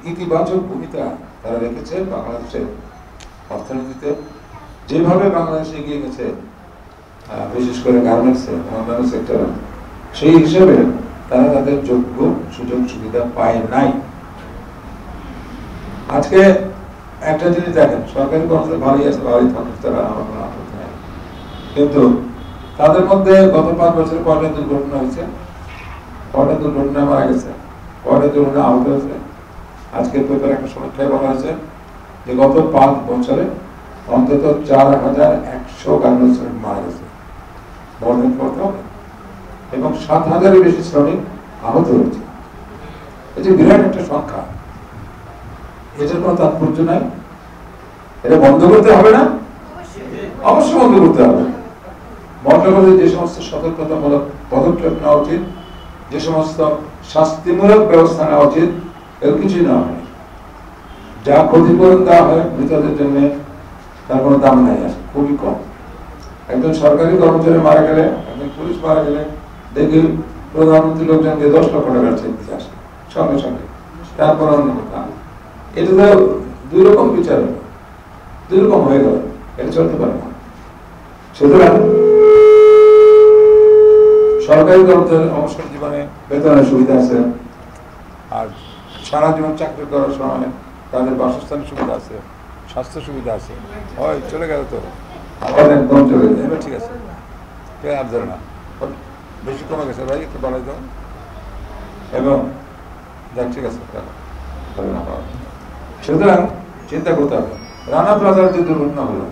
ইতিবাচক ভূমিকা তারা রেখেছে বাংলাদেশের অর্থনীতিতে। যেভাবে বাংলাদেশ এগিয়ে গেছে বিশেষ করে গার্মেন্টসে, অন্যান্য সেক্টরে, সেই হিসেবে তারা তাদের যোগ্য সুযোগ সুবিধা পায় নাই। আজকে একটা জিনিস দেখেন, সরকারি কর্মচারী ভালোই আছে, ভালোই থাকুক, তারা আমার কোনো আপত্তি নেই, কিন্তু তাদের মধ্যে গত 5 বছরে কয়টা দুর্ঘটনা হয়েছে, কয়টা দুর্ঘটনায় মারা গেছে, কয়টা দুর্ঘটনা আহত হয়েছে। আজকে পেপারে একটা সমীক্ষায় বলা হয়েছে যে গত 5 বছরে অন্তত 4100 গার্মেন্টস শ্রমিক মারা গেছে, এবং 7000-এর বেশি শ্রমিক আহত হয়েছে। এই যে বিরাট একটা সংখ্যা, এটার কোনো তাৎপর্য নাই। এটা বন্ধ করতে হবে না? অবশ্যই বন্ধ করতে হবে। বন্ধ করতে যে সমস্ত সতর্কতামূলক পদক্ষেপ নেওয়া উচিত, যে সমস্ত শাস্তিমূলক ব্যবস্থা নেওয়া উচিত, এর কিছুই নেওয়া হয়। যা ক্ষতিপূরণ দেওয়া হয় মৃতদের জন্য, তার কোনো দাম নাই, আসে খুবই কম। একজন সরকারি কর্মচারী মারা গেলে, একজন পুলিশ মারা গেলে দেখি প্রধানমন্ত্রী লোকজনকে 10 লক্ষ টাকার চেক দিতে আসে সঙ্গে সঙ্গে। তারপর অন্য কথা, এটা তো 2 রকম বিচার হলো, 2 রকম হয়ে গেল, এটা চলতে পারে না। সুতরাং সরকারি কর্মচারী অবসর জীবনে বেতনের সুবিধা আছে, আর সারা জীবন চাকরি করার সময় তাদের বাসস্থানের সুবিধা আছে, স্বাস্থ্য সুবিধা আছে। হয় চলে গেল তো আবার একদম চলে যায়, এবার ঠিক আছে, আর ধরে না, বেশি কমে গেছে ভাই, একটু বাড়াই দাও, এবং যাক ঠিক আছে। সুতরাং চিন্তা করতে হবে। রানা প্লাজার যে দুর্ঘটনা হলো,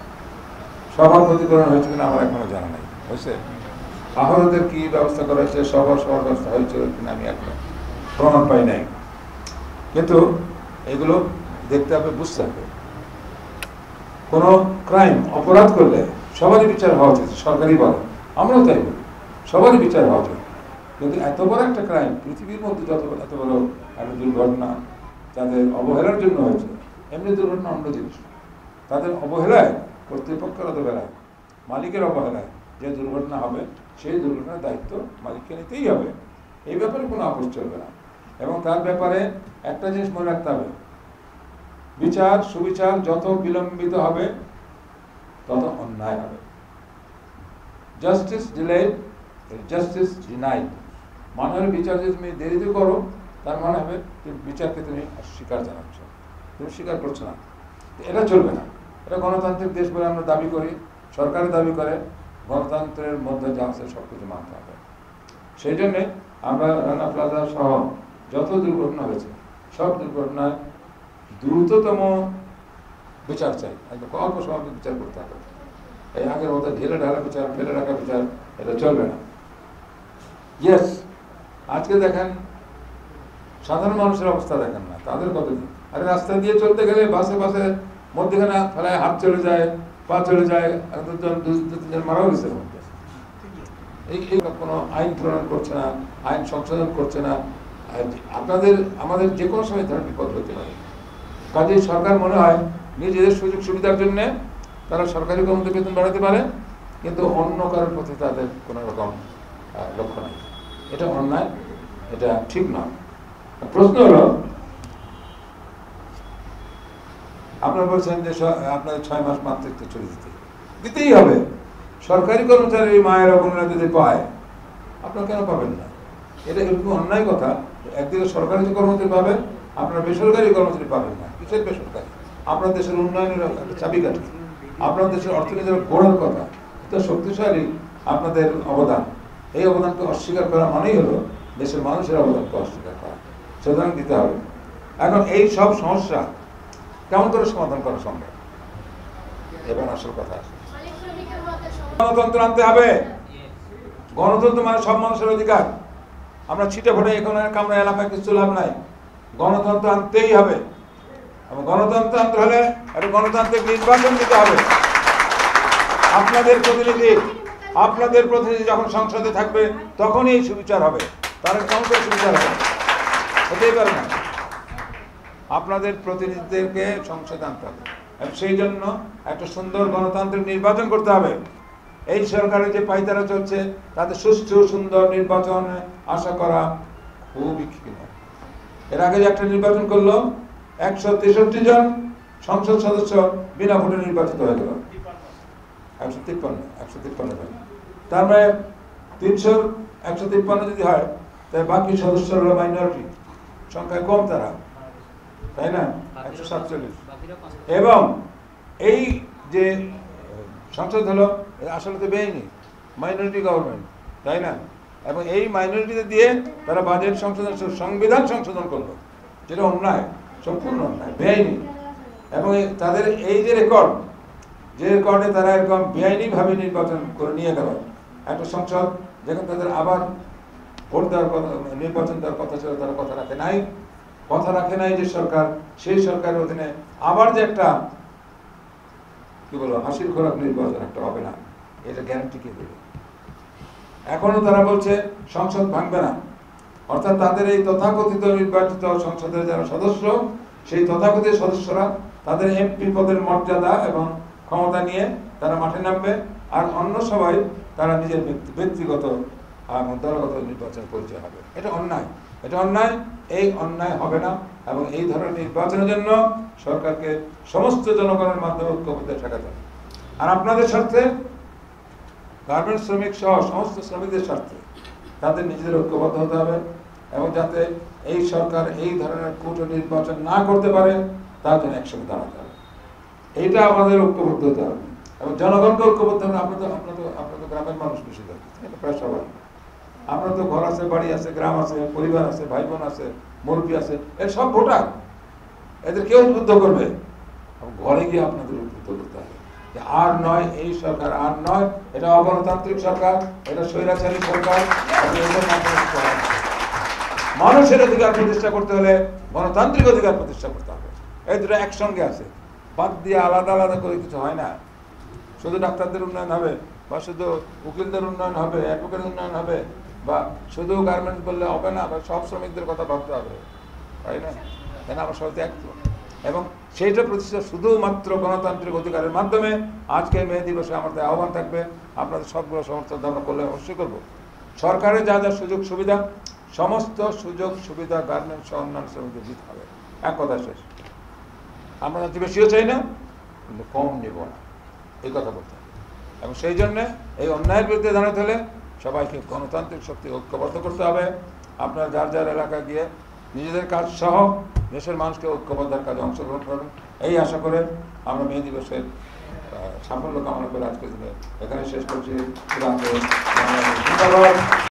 সবার ক্ষতিপূরণ হয়েছে কিনা আমার এখনো জানা নাই, হয়েছে আহতদের কি ব্যবস্থা করা হয়েছে, সবার ব্যবস্থা হয়েছিল কিনা আমি এখন প্রমাণ পাই নাই। কিন্তু এগুলো দেখতে হবে, বুঝতে হবে। কোনো ক্রাইম, অপরাধ করলে সবারই বিচার হওয়া উচিত, সরকারি বলে, আমরাও তাই বলি, সবারই বিচার হওয়া উচিত। কিন্তু এত বড় একটা ক্রাইম, পৃথিবীর মধ্যে এত বড় একটা দুর্ঘটনা তাদের অবহেলার জন্য হয়েছে। এমনি দুর্ঘটনা অন্য জিনিস, তাদের অবহেলায়, কর্তৃপক্ষের অবহেলায়, মালিকের অবহেলায় যে দুর্ঘটনা হবে, সেই দুর্ঘটনার দায়িত্ব মালিককে নিতেই হবে। এই ব্যাপারে কোনো আপোষ চলবে না। এবং তার ব্যাপারে একটা জিনিস মনে রাখতে হবে, বিচার সুবিচার যত বিলম্বিত হবে তত অন্যায় হবে। Justice delayed, justice denied. মানুষের বিচার যদি তুমি দেরিতে করো, তার মানে হবে তুমি বিচারকে তুমি অস্বীকার জানাচ্ছ, তুমি স্বীকার করছো না। এটা চলবে না। এটা গণতান্ত্রিক দেশ বলে আমরা দাবি করি, সরকারের দাবি করে, গণতন্ত্রের মধ্যে যা আছে সব কিছু মানতে হবে। সেই জন্যে আমরা রানা প্লাজা সহ যত দুর্ঘটনা হয়েছে, সব দুর্ঘটনায় দ্রুততম বিচার চাই, একদম অল্প সময় বিচার করতে হবে। এই আগের মতো ঢেলে ঢালা বিচার, ফেলে রাখা বিচার, এটা চলবে না। ইয়েস, আজকে দেখেন সাধারণ মানুষের অবস্থা দেখেন না, তাদের কত কি। আরে রাস্তা দিয়ে চলতে গেলে বাসে মধ্যখানে ফেলায় হাত চলে যায়, পা চলে যায়, 2-3 মারাও গেছে। এই কোনো আইন প্রণয়ন করছে না, আইন সংশোধন করছে না। আমাদের যে কোনো সময় ধরনের বিপদ হতে পারে। কাজেই সরকার মনে হয় নিজেদের সুযোগ সুবিধার জন্য তারা সরকারি কর্মীদের বেতন বাড়াতে পারে, কিন্তু অন্য কারোর প্রতি তাদের কোনো রকম লক্ষ্য নাই। এটা অন্যায়, এটা ঠিক নয়। প্রশ্ন হলো, আপনারা বলছেন যে আপনাদের 6 মাস মাতৃত্ব চলে দিতেই হবে। সরকারি কর্মচারী মায়ের বোনেরা যদি পায়, আপনারা কেন পাবেন না? এটা এরকম অন্যায় কথা। একদিকে সরকারি কর্মচারী পাবেন, আপনারা বেসরকারি কর্মচারী পাবেন না। কিসের বেসরকারি? আপনার দেশের উন্নয়নের একটা চাবিকাঠি, আপনার দেশের অর্থনীতির গোড়ার কথা, এটা শক্তিশালী আপনাদের অবদান। এই অবদানকে অস্বীকার করা মানেই হলো দেশের মানুষের অবদানকে অস্বীকার করা। সুতরাং দিতে হবে। এখন এই সব সমস্যা কেমন করে সমাধান করা সম্ভব? এবার আসল কথা আছে, গণতন্ত্র আনতে হবে। গণতন্ত্র মানে সব মানুষের অধিকার। আমরা ছিটে ফোটে এখানে কামরা এলাকায় কিছু লাভ নাই। গণতন্ত্র আনতেই হবে। এবং গণতন্ত্র আনতে হলে একটা গণতান্ত্রিক নির্বাচন দিতে হবে। আপনাদের প্রতিনিধি যখন সংসদে থাকবে তখনই এই সুবিচার হবে। তারা কেমন করে সুবিচার হবে? হতেই পারে না। আপনাদের প্রতিনিধিদেরকে সংসদে আনতে হবে, এবং সেই জন্য একটা সুন্দর গণতান্ত্রিক নির্বাচন করতে হবে। এই সরকারের যে পাইতারা চলছে, তাদের সুষ্ঠু সুন্দর নির্বাচন আশা করা খুবই ক্ষীণ। এর আগে যে একটা নির্বাচন করলো 163 জন সংসদ সদস্য বিনা ভোটে নির্বাচিত হয়ে গেল, 153 জন। তার মানে 153 যদি হয়, তাই বাকি সদস্যরা হলো মাইনরিটি, সংখ্যায় কম তারা, তাই না? 147। এবং এই যে সংসদ হলো আসলে তো বেআইনি মাইনরিটি গভর্নমেন্ট, তাই না? এবং এই মাইনরিটিতে দিয়ে তারা বাজেট সংশোধন, সংবিধান সংশোধন করলো, যেটা অন্যায়, সম্পূর্ণ অন্যায়, বেআইনি। এবং তাদের এই যে রেকর্ড, যে রেকর্ডে তারা এরকম বেআইনিভাবে নির্বাচন করে নিয়ে গেল একটা সংসদ, যেখানে তাদের আবার ভোট দেওয়ার কথা, নির্বাচন দেওয়ার কথা ছিল, তারা কথা রাখে নাই যে সরকার, সেই সরকারের অধীনে আবার যে একটা কি বলবো হাসির খোরাক নির্বাচন একটা হবে না, এটা গ্যারান্টি কে দেবে? এখনো তারা বলছে সংসদ ভাঙবে না, অর্থাৎ তাদের এই তথাকথিত নির্বাচিত সংসদের যারা সদস্য, সেই তথাকথিত সদস্যরা তাদের এমপি পদের মর্যাদা এবং ক্ষমতা নিয়ে তারা মাঠে নামবে, আর অন্য সবাই তারা নিজের ব্যক্তিগত দলগত নির্বাচনের পরিচয় হবে। এটা অন্যায়, এটা অন্যায়, এই অন্যায় হবে না। এবং এই ধরনের নির্বাচনের জন্য সরকারকে সমস্ত জনগণের মাধ্যমে ঐক্যবদ্ধ থাকতে হবে। আর আপনাদের স্বার্থে, গার্মেন্টস শ্রমিক সহ সমস্ত শ্রমিকদের স্বার্থে তাদের নিজেদের ঐক্যবদ্ধ হতে হবে, এবং যাতে এই সরকার এই ধরনের কূট নির্বাচন না করতে পারে তার জন্য একসঙ্গে দাঁড়াতে হবে। এইটা আমাদের ঐক্যবদ্ধ হতে হবে, এবং জনগণকে ঐক্যবদ্ধ হবে। আপনার তো গ্রামের মানুষ বেশি থাকে, এটা প্রায় সবাই। আপনার তো ঘর আছে, বাড়ি আছে, গ্রাম আছে, পরিবার আছে, ভাই বোন আছে, মুরব্বী আছে, এর সব ভোটার, এদের কেউ উদ্বুদ্ধ করবে। ঘরে গিয়ে আপনাদের উদ্বুদ্ধ করতে হবে যে আর নয়, এই সরকার আর নয়, এটা অগণতান্ত্রিক সরকার, এটা স্বৈরাচারী সরকার। মানুষের অধিকার প্রতিষ্ঠা করতে হলে গণতান্ত্রিক অধিকার প্রতিষ্ঠা করতে হবে। এই দুটো একসঙ্গে আছে, বাদ দিয়ে আলাদা আলাদা করে কিছু হয় না। শুধু ডাক্তারদের উন্নয়ন হবে, বা শুধু উকিলদের উন্নয়ন হবে, অ্যাডভোকেটের উন্নয়ন হবে, বা শুধু গার্মেন্টস বললে হবে না, বা সব শ্রমিকদের কথা ভাবতে হবে, তাই না? কেন আমার সবাই এক। এবং সেইটা প্রতিষ্ঠা শুধুমাত্র গণতান্ত্রিক অধিকারের মাধ্যমে। আজকে মে দিবসে আমাদের আহ্বান থাকবে, আপনাদের সবগুলো সমর্থন আমরা করলে অবশ্যই করবো। সরকারের যা যা সুযোগ সুবিধা, সমস্ত সুযোগ সুবিধা গার্মেন্টস সহ অন্যান্য শ্রমিকদের দিতে হবে। এক কথা শেষ। আমরা যাতে বেশিও চাই না, কিন্তু কম নেব না, এই কথা বলতে হবে। এবং সেই জন্যে এই অন্যায়ের বিরুদ্ধে দাঁড়াতে হলে সবাইকে গণতান্ত্রিক শক্তি ঐক্যবদ্ধ করতে হবে। আপনারা যার যার এলাকা গিয়ে নিজেদের কাজ সহ দেশের মানুষকে ঐক্যবদ্ধের কাজে অংশগ্রহণ করবেন, এই আশা করে আমরা মে দিবসের সাফল্য কামনা করে আজকের দিনে এখানে শেষ করছি।